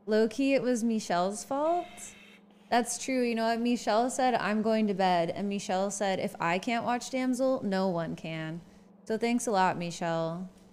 Low-key, it was Michel's fault. That's true. You know what? Michel said, I'm going to bed. And Michel said, if I can't watch Damsel, no one can. So thanks a lot, Michel.